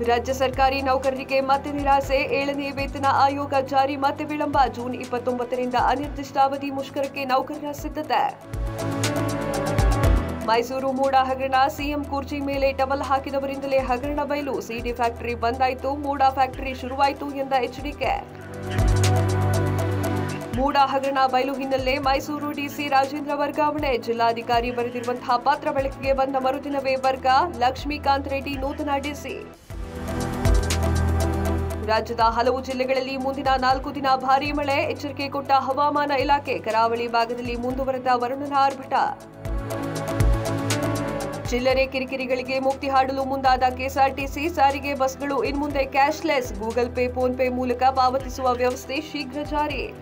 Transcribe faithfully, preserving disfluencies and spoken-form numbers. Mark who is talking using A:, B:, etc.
A: ರಾಜ್ಯ ಸರ್ಕಾರಿ ನೌಕರರಿಗೆ ಮತ್ತೆ ನಿರಾಸೆ. ಏಳನೇ ವೇತನ ಆಯೋಗ ಜಾರಿ ಮತ್ತೆ ವಿಳಂಬ. ಜೂನ್ ಇಪ್ಪತ್ತೊಂಬತ್ತರಿಂದ ಅನಿರ್ದಿಷ್ಟಾವಧಿ ಮುಷ್ಕರಕ್ಕೆ ನೌಕರರ ಸಿದ್ಧತೆ. ಮೈಸೂರು ಮೂಡಾ ಹಗರಣ. ಸಿಎಂ ಕುರ್ಚಿ ಮೇಲೆ ಟವಲ್ ಹಾಕಿದವರಿಂದಲೇ ಹಗರಣ ಬಯಲು. ಸಿಡಿ ಫ್ಯಾಕ್ಟರಿ ಬಂದ್ ಆಯಿತು, ಮೂಡಾ ಫ್ಯಾಕ್ಟರಿ ಶುರುವಾಯಿತು ಎಂದ ಎಚ್ಡಿಕೆ. ಮೂಡಾ ಹಗರಣ ಬಯಲು ಹಿನ್ನೆಲೆ ಮೈಸೂರು ಡಿಸಿ ರಾಜೇಂದ್ರ ವರ್ಗಾವಣೆ. ಜಿಲ್ಲಾಧಿಕಾರಿ ಬರೆದಿರುವಂತಹ ಪತ್ರ ಬೆಳಕಿಗೆ ಬಂದ ಮರುದಿನವೇ ವರ್ಗ. ಲಕ್ಷ್ಮೀಕಾಂತ್ ರೆಡ್ಡಿ ನೂತನ ಡಿಸಿ. ರಾಜ್ಯದ ಹಲವು ಜಿಲ್ಲೆಗಳಲ್ಲಿ ಮುಂದಿನ ನಾಲ್ಕು ದಿನ ಭಾರೀ ಮಳೆ. ಎಚ್ಚರಿಕೆ ಕೊಟ್ಟ ಹವಾಮಾನ ಇಲಾಖೆ. ಕರಾವಳಿ ಭಾಗದಲ್ಲಿ ಮುಂದುವರೆದ ವರುಣನ ಆರ್ಭಟ. ಚಿಲ್ಲರೆ ಕಿರಿಕಿರಿಗಳಿಗೆ ಮುಕ್ತಿ ಹಾಡಲು ಮುಂದಾದ ಕೆಎಸ್ಆರ್ಟಿಸಿ. ಸಾರಿಗೆ ಬಸ್ಗಳು ಇನ್ಮುಂದೆ cashless. Google Pay, PhonePe ಮೂಲಕ ಪಾವತಿಸುವ ವ್ಯವಸ್ಥೆ ಶೀಘ್ರ ಜಾರಿ.